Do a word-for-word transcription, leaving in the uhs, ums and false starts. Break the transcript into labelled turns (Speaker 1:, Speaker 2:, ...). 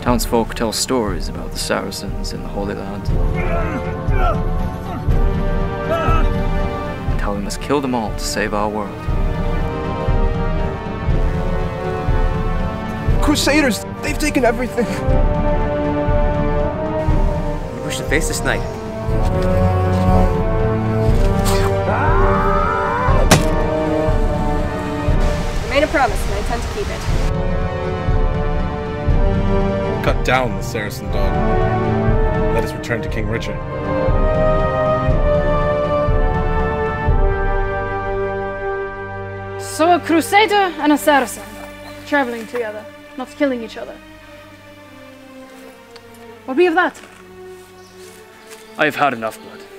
Speaker 1: Townsfolk tell stories about the Saracens in the Holy Land. And how we must kill them all to save our world.
Speaker 2: Crusaders! They've taken everything!
Speaker 3: We wish to face this night.
Speaker 4: I made a promise and I intend to keep it.
Speaker 5: Cut down the Saracen dog. Let us return to King Richard.
Speaker 6: So a Crusader and a Saracen, traveling together, not killing each other. What be of that?
Speaker 1: I have had enough blood.